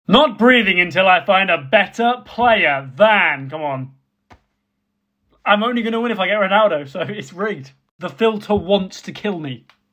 Not breathing until I find a better player than... Come on. I'm only going to win if I get Ronaldo, so it's rigged. The filter wants to kill me.